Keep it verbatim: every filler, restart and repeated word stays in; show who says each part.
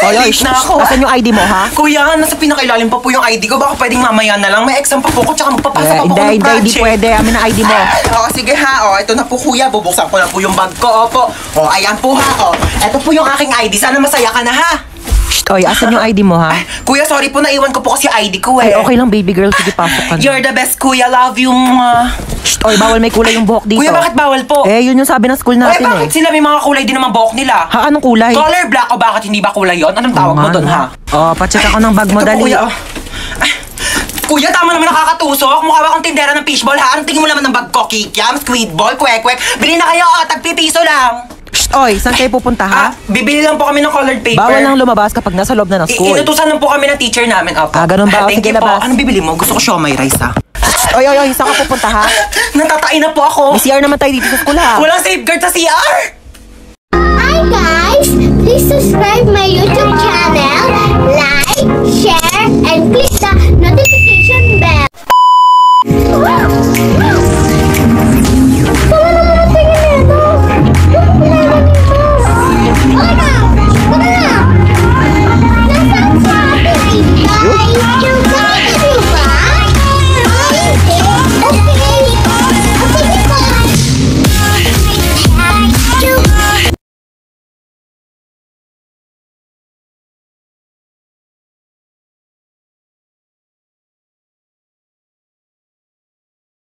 Speaker 1: Oy, oy,
Speaker 2: late na ako.
Speaker 1: asan yung I D mo, ha?
Speaker 2: Kuya, nasa pinakailalim pa po yung I D ko. Baka pwedeng mamaya na lang. May exam pa po ko, tsaka magpapasa
Speaker 1: Eh,
Speaker 2: pa po
Speaker 1: hindi,
Speaker 2: ko ng
Speaker 1: hindi,
Speaker 2: project.
Speaker 1: hindi pwede. Amin ang I D mo.
Speaker 2: Oo, sige ha. O, ito na po kuya. Bubuksan ko na po yung bag ko. Opo. O, ayan po ha. O, ito po yung aking I D. Sana masaya ka na ha.
Speaker 1: Shh, oy, asan yung I D mo, ha?
Speaker 2: Ay, kuya, sorry po. Naiwan ko po kasi I D ko eh.
Speaker 1: Ay, okay lang, baby girl. Sige, pasok ka na.
Speaker 2: You're the best, kuya. Love you. Mwah.
Speaker 1: Shh, oy, bawal may kulay yung buhok dito.
Speaker 2: Kuya, bakit bawal po?
Speaker 1: Eh, yun yung sabi ng school
Speaker 2: Ay,
Speaker 1: natin, eh.
Speaker 2: bakit sila may mga kulay din naman buhok nila?
Speaker 1: Ha, anong kulay?
Speaker 2: Color black o bakit hindi ba kulay yon? Anong tawag mo doon, ha?
Speaker 1: Oh, pacheck ako ng bag mo,
Speaker 2: Ito po,
Speaker 1: dali.
Speaker 2: kuya, oh. Ay, kuya, tama naman nakakatusok. Mukha ba akong tindera ng fishball, ha? Anong tingin mo naman ng bag ko? Kikiam, squid ball, kwek-kwek. Bili na kayo, oh, tagpipiso lang.
Speaker 1: Shh, oy, saan kayo pupunta, ha?
Speaker 2: Ah, bibili lang po kami ng colored paper.
Speaker 1: Bawal lang lumabas kapag nasa loob na ng
Speaker 2: I-
Speaker 1: school.
Speaker 2: Inutusan lang po kami ng teacher namin, opo.
Speaker 1: Ah, ganun ba? O,
Speaker 2: Thank
Speaker 1: sige,
Speaker 2: you po.
Speaker 1: labas.
Speaker 2: Anong bibili mo? Gusto ko siomay rice, ha?
Speaker 1: Oy, oy, oy, saan ka pupunta, ha?
Speaker 2: Natatain na po ako.
Speaker 1: May C R naman tayo dito sa school, ha?
Speaker 2: Walang safeguard sa C R.
Speaker 3: Hi guys! Please subscribe my YouTube channel, like, share, and click the notification